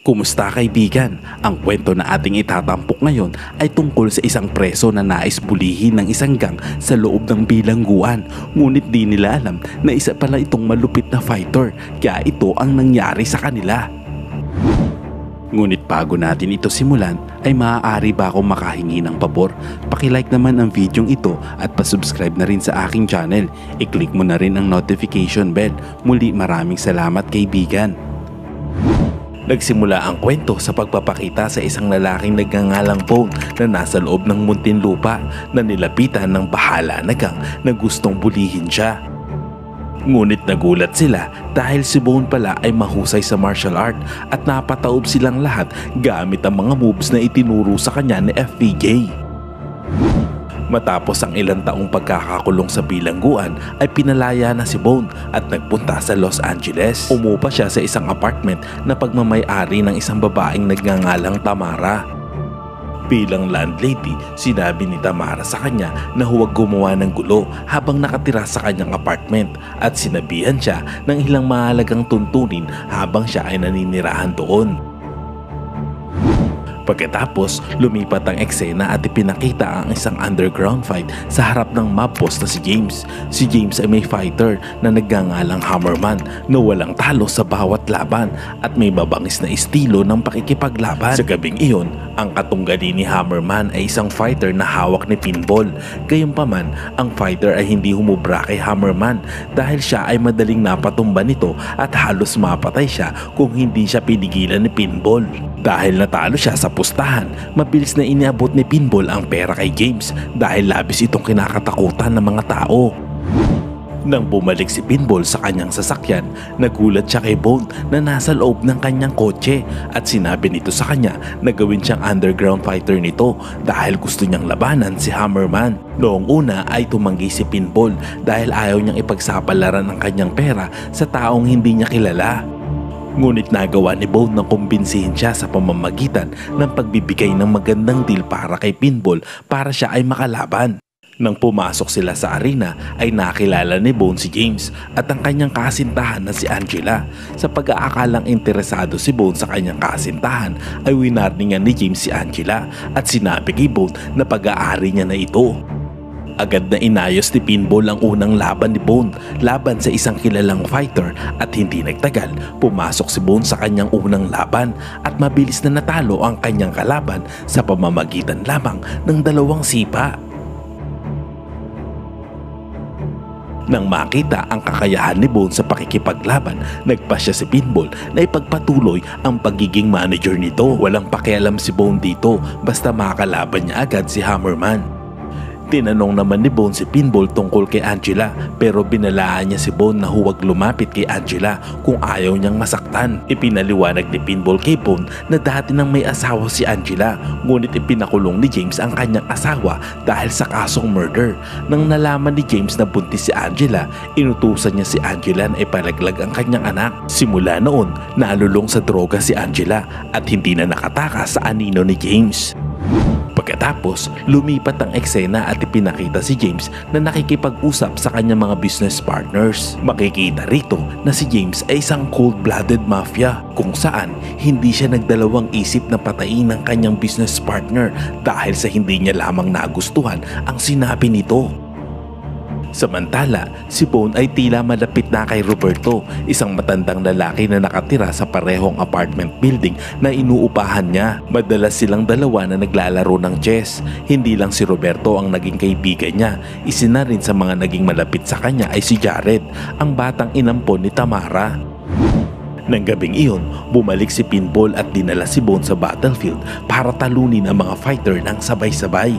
Kumusta kaibigan? Ang kwento na ating itatampok ngayon ay tungkol sa isang preso na nais bulihin ng isang gang sa loob ng bilangguan. Ngunit di nila alam na isa pala itong malupit na fighter, kaya ito ang nangyari sa kanila. Ngunit bago natin ito simulan, ay maaari ba akong makahingi ng pabor? Pakilike naman ang videong ito at pasubscribe na rin sa aking channel. I-click mo na rin ang notification bell. Muli maraming salamat kaibigan. Nagsimula ang kwento sa pagpapakita sa isang lalaking nagngangalang Bone na nasa loob ng Muntinlupa na nilapitan ng bahala na gang na gustong bulihin siya. Ngunit nagulat sila dahil si Bone pala ay mahusay sa martial art at napataob silang lahat gamit ang mga moves na itinuro sa kanya ni FPJ. Matapos ang ilang taong pagkakakulong sa bilangguan ay pinalaya na si Bone at nagpunta sa Los Angeles. Umupa siya sa isang apartment na pagmamay-ari ng isang babaeng nagngangalang Tamara. Bilang landlady, sinabi ni Tamara sa kanya na huwag gumawa ng gulo habang nakatira sa kanyang apartment at sinabihan siya ng ilang mahalagang tuntunin habang siya ay naninirahan doon. Pagkatapos, lumipat ang eksena at ipinakita ang isang underground fight sa harap ng mob boss na si James. Si James ay may fighter na nagngangalang Hammerman na walang talo sa bawat laban at may mabangis na estilo ng pakikipaglaban. Sa gabing iyon, ang katunggali ni Hammerman ay isang fighter na hawak ni pinball. Gayunpaman, ang fighter ay hindi humubra kay Hammerman dahil siya ay madaling napatumba nito at halos mapatay siya kung hindi siya pinigilan ni pinball. Dahil natalo siya sa pustahan, mabilis na iniabot ni Pinball ang pera kay James dahil labis itong kinakatakutan ng mga tao. Nang bumalik si Pinball sa kanyang sasakyan, nagulat siya kay Bone na nasa loob ng kanyang kotse at sinabi nito sa kanya na gawin siyang underground fighter nito dahil gusto niyang labanan si Hammerman. Noong una ay tumanggi si Pinball dahil ayaw niyang ipagsapalaran ang kanyang pera sa taong hindi niya kilala. Ngunit nagawa ni Bone na kumbinsihin siya sa pamamagitan ng pagbibigay ng magandang deal para kay Pinball para siya ay makalaban. Nang pumasok sila sa arena ay nakilala ni Bone si James at ang kanyang kasintahan na si Angela. Sa pag-aakalang interesado si Bone sa kanyang kasintahan ay winarningan ni James si Angela at sinabi kay Bone na pag-aari niya na ito. Agad na inayos ni Pinball ang unang laban ni Bone laban sa isang kilalang fighter at hindi nagtagal, pumasok si Bone sa kanyang unang laban at mabilis na natalo ang kanyang kalaban sa pamamagitan lamang ng 2 sipa. Nang makita ang kakayahan ni Bone sa pakikipaglaban, nagpasya si Pinball na ipagpatuloy ang pagiging manager nito. Walang pakialam si Bone dito basta makakalaban niya agad si Hammerman. Tinanong naman ni Bone si Pinball tungkol kay Angela pero binalaan niya si Bone na huwag lumapit kay Angela kung ayaw niyang masaktan. Ipinaliwanag ni Pinball kay Bone na dati nang may asawa si Angela ngunit ipinakulong ni James ang kanyang asawa dahil sa kasong murder. Nang nalaman ni James na buntis si Angela, inutusan niya si Angela na ipalaglag ang kanyang anak. Simula noon, nalulong sa droga si Angela at hindi na nakatakas sa anino ni James. Pagkatapos, lumipat ang eksena at ipinakita si James na nakikipag-usap sa kanyang mga business partners. Makikita rito na si James ay isang cold-blooded mafia kung saan hindi siya nagdalawang isip na patayin ng kanyang business partner dahil sa hindi niya lamang nagustuhan ang sinabi nito. Samantala, si Bone ay tila malapit na kay Roberto, isang matandang lalaki na nakatira sa parehong apartment building na inuupahan niya. Madalas silang dalawa na naglalaro ng chess. Hindi lang si Roberto ang naging kaibigan niya, isa na rin sa mga naging malapit sa kanya ay si Jared, ang batang inampon ni Tamara. Nang gabing iyon, bumalik si Pinball at dinala si Bone sa battlefield para talunin ang mga fighter ng sabay-sabay.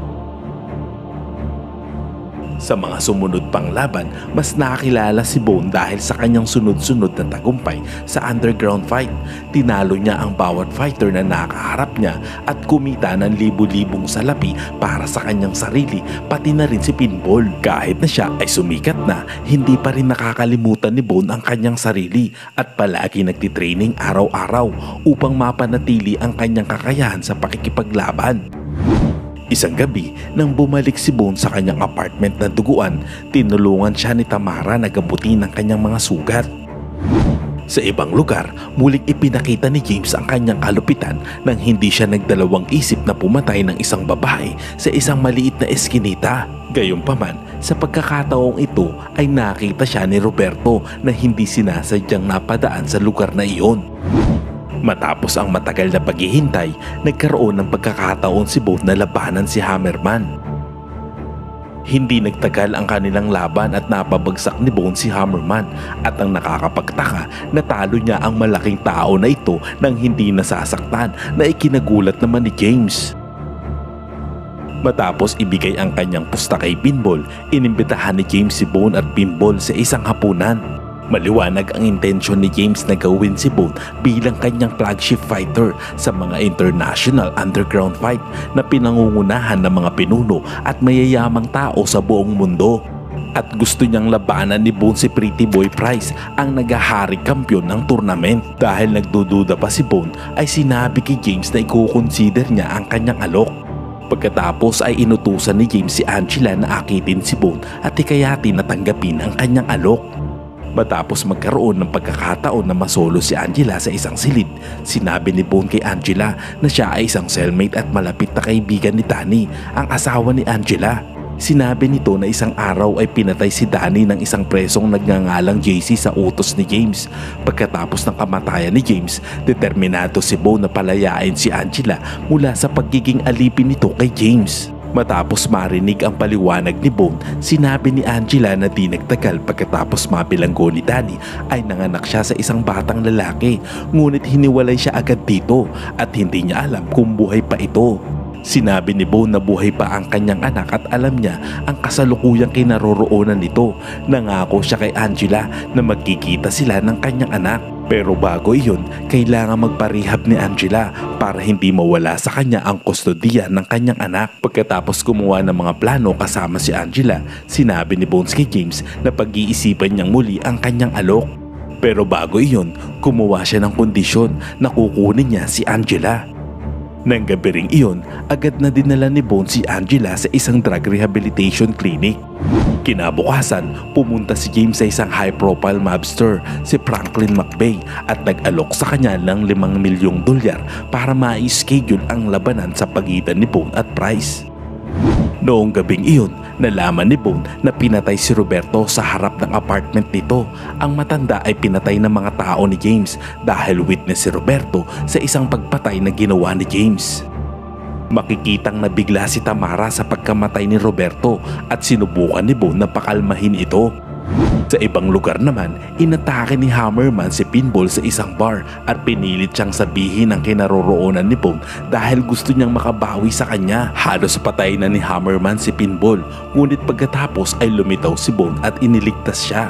Sa mga sumunod pang laban, mas nakakilala si Bone dahil sa kanyang sunod-sunod na tagumpay sa underground fight. Tinalo niya ang bawat fighter na nakaharap niya at kumita ng libu-libong salapi para sa kanyang sarili, pati na rin si Pinball. Kahit na siya ay sumikat na, hindi pa rin nakakalimutan ni Bone ang kanyang sarili at palagi nagtitraining araw-araw upang mapanatili ang kanyang kakayahan sa pakikipaglaban. Isang gabi, nang bumalik si Bone sa kanyang apartment na duguan, tinulungan siya ni Tamara na gamutin ang kanyang mga sugat. Sa ibang lugar, muling ipinakita ni James ang kanyang kalupitan nang hindi siya nagdalawang isip na pumatay ng isang babae sa isang maliit na eskinita. Gayunpaman, sa pagkakataong ito ay nakita siya ni Roberto na hindi sinasadyang napadaan sa lugar na iyon. Matapos ang matagal na paghihintay, nagkaroon ng pagkakataon si Bones na labanan si Hammerman. Hindi nagtagal ang kanilang laban at napabagsak ni Bones si Hammerman at ang nakakapagtaka, natalo niya ang malaking tao na ito nang hindi nasasaktan na ikinagulat naman ni James. Matapos ibigay ang kanyang pusta kay Pinball, inimbitahan ni James si Bones at Pinball sa isang hapunan. Maliwanag ang intensyon ni James na gawin si Bones bilang kanyang flagship fighter sa mga international underground fight na pinangungunahan ng mga pinuno at mayayamang tao sa buong mundo. At gusto niyang labanan ni Bones si Pretty Boy Price, ang naghaharing kampyon ng tournament. Dahil nagdududa pa si Bones, ay sinabi kay James na i-consider niya ang kanyang alok. Pagkatapos ay inutusan ni James si Angela na akitin si Bones at hikayatin na tanggapin ang kanyang alok. Matapos magkaroon ng pagkakataon na masolo si Angela sa isang silid, sinabi ni Bones kay Angela na siya ay isang cellmate at malapit na kaibigan ni Danny, ang asawa ni Angela. Sinabi nito na isang araw ay pinatay si Danny ng isang presong nagngangalang JC sa utos ni James. Pagkatapos ng kamatayan ni James, determinado si Bones na palayain si Angela mula sa pagiging alipin nito kay James. Matapos marinig ang paliwanag ni Bones, sinabi ni Angela na di nagtagal pagkatapos mabilanggo ni Danny ay nanganak siya sa isang batang lalaki, ngunit hiniwalay siya agad dito at hindi niya alam kung buhay pa ito. Sinabi ni Bones na buhay pa ang kanyang anak at alam niya ang kasalukuyang kinaroroonan nito. Nangako siya kay Angela na magkikita sila ng kanyang anak. Pero bago iyon, kailangan magparehab ni Angela para hindi mawala sa kanya ang kustodiya ng kanyang anak. Pagkatapos gumawa ng mga plano kasama si Angela, sinabi ni Bones kay James na pag-iisipan niyang muli ang kanyang alok. Pero bago iyon, gumawa siya ng kondisyon na kukunin niya si Angela. Nang gabi ring iyon, agad na dinala ni Bones si Angela sa isang drug rehabilitation clinic. Kinabukasan, pumunta si James sa isang high-profile mobster, si Franklin McVeigh, at nag-alok sa kanya ng $5 milyong para ma-schedule ang labanan sa pagitan ni Bones at Price. Noong gabing iyon, nalaman ni Bones na pinatay si Roberto sa harap ng apartment nito. Ang matanda ay pinatay ng mga tao ni James dahil witness si Roberto sa isang pagpatay na ginawa ni James. Makikitang nabigla si Tamara sa pagkamatay ni Roberto at sinubukan ni Bones na pakalmahin ito. Sa ibang lugar naman, inatake ni Hammerman si Pinball sa isang bar at pinilit siyang sabihin ang kinaroroonan ni Bones dahil gusto niyang makabawi sa kanya. Halos patay na ni Hammerman si Pinball, ngunit pagkatapos ay lumitaw si Bones at iniligtas siya.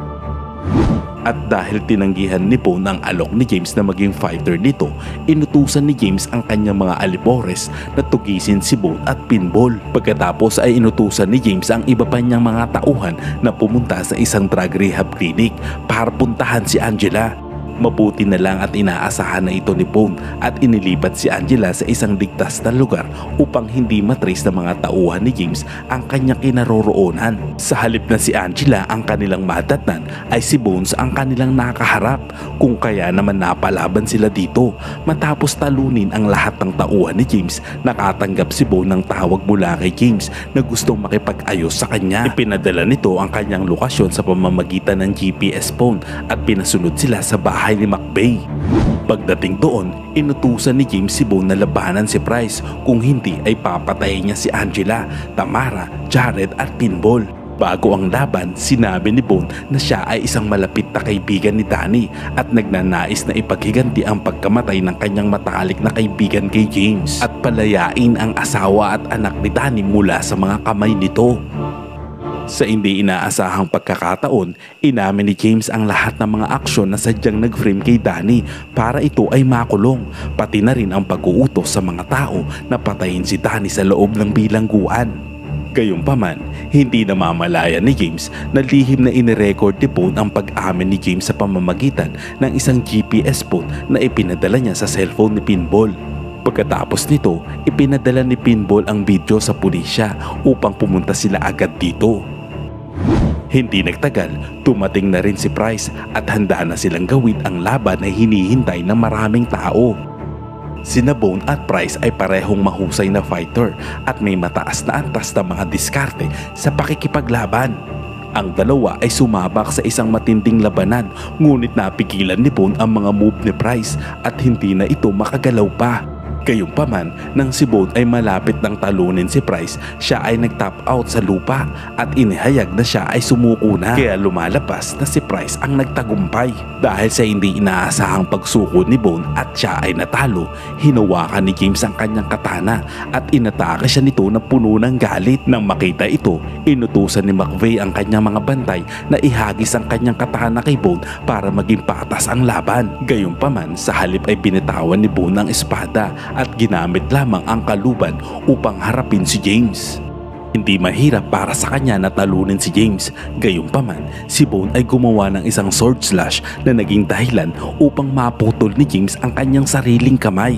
At dahil tinanggihan ni Bones ang alok ni James na maging fighter nito, inutusan ni James ang kanyang mga alibores na tugisin si Bones at Pinball. Pagkatapos ay inutusan ni James ang iba pa niyang mga tauhan na pumunta sa isang drug rehab clinic para puntahan si Angela. Mabuti na lang at inaasahan na ito ni Bones at inilipat si Angela sa isang ligtas na lugar upang hindi matrace ng mga tauhan ni James ang kanyang kinaroroonan. Sa halip na si Angela ang kanilang madatnan, ay si Bones ang kanilang nakaharap, kung kaya naman napalaban sila dito. Matapos talunin ang lahat ng tauhan ni James, nakatanggap si Bones ng tawag mula kay James na gustong makipag-ayos sa kanya. Ipinadala nito ang kanyang lokasyon sa pamamagitan ng GPS phone at pinasunod sila sa bahay ni McVeigh. Pagdating doon, inutusan ni James si Bones na labanan si Price, kung hindi ay papatayin niya si Angela, Tamara, Jared at Pinball. Bago ang laban, sinabi ni Bones na siya ay isang malapit na kaibigan ni Danny at nagnanais na ipaghiganti ang pagkamatay ng kanyang matalik na kaibigan kay James at palayain ang asawa at anak ni Danny mula sa mga kamay nito. Sa hindi inaasahang pagkakataon, inamin ni James ang lahat ng mga aksyon na sadyang nag-frame kay Danny para ito ay makulong, pati na rin ang pag-uutos sa mga tao na patayin si Danny sa loob ng bilangguan. Gayunpaman, hindi namamalayan ni James na lihim na inirecord ni Bones ang pag-amin ni James sa pamamagitan ng isang GPS phone na ipinadala niya sa cellphone ni Pinball. Pagkatapos nito, ipinadala ni Pinball ang video sa pulisya upang pumunta sila agad dito. Hindi nagtagal, tumating na rin si Price at handa na silang gawin ang laban na hinihintay ng maraming tao. Sina Bone at Price ay parehong mahusay na fighter at may mataas na antas na mga diskarte sa pakikipaglaban. Ang dalawa ay sumabak sa isang matinding labanan, ngunit napigilan ni Bone ang mga move ni Price at hindi na ito makagalaw pa. Gayunpaman, nang si Bone ay malapit ng talunin si Price, siya ay nag-tap out sa lupa at inihayag na siya ay sumuko na. Kaya lumalabas na si Price ang nagtagumpay. Dahil sa hindi inaasahang pagsuko ni Bone at siya ay natalo, hinawakan ni James ang kanyang katana at inatake siya nito na puno ng galit. Nang makita ito, inutusan ni McVeigh ang kanyang mga bantay na ihagis ang kanyang katana kay Bone para maging patas ang laban. Gayunpaman, sa halip ay binitawan ni Bone ang espada at ginamit lamang ang kaluban upang harapin si James. Hindi mahirap para sa kanya na talunin si James. Gayunpaman, si Bone ay gumawa ng isang sword slash na naging dahilan upang maputol ni James ang kanyang sariling kamay.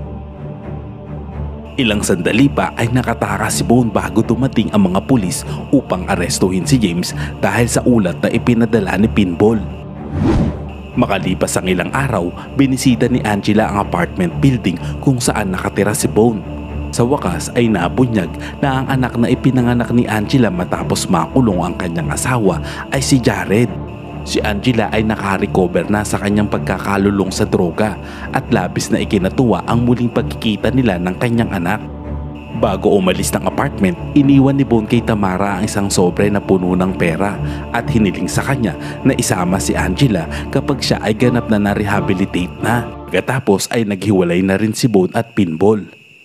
Ilang sandali pa ay nakatakas si Bone bago dumating ang mga pulis upang arestuhin si James dahil sa ulat na ipinadala ni Pinball. Makalipas ang ilang araw, binisita ni Angela ang apartment building kung saan nakatira si Bone. Sa wakas ay nabunyag na ang anak na ipinanganak ni Angela matapos makulong ang kanyang asawa ay si Jared. Si Angela ay nakarecover na sa kanyang pagkakalulong sa droga at labis na ikinatuwa ang muling pagkikita nila ng kanyang anak. Bago umalis ng apartment, iniwan ni Bone kay Tamara ang isang sobre na puno ng pera at hiniling sa kanya na isama si Angela kapag siya ay ganap na na-rehabilitate na. Pagkatapos ay naghiwalay na rin si Bone at Pinball.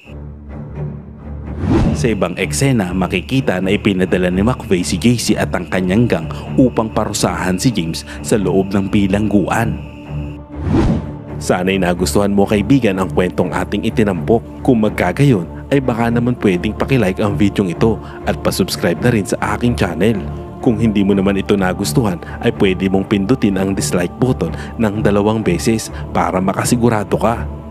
Sa ibang eksena, makikita na ipinadala ni McVeigh si JC at ang kanyang gang upang parusahan si James sa loob ng bilangguan. Sana'y nagustuhan mo kaibigan ang kwentong ating itinampok. Kung magkagayon, ay baka naman pwedeng pakilike ang videong ito at pasubscribe na rin sa aking channel. Kung hindi mo naman ito nagustuhan, ay pwede mong pindutin ang dislike button ng 2 beses para makasigurado ka.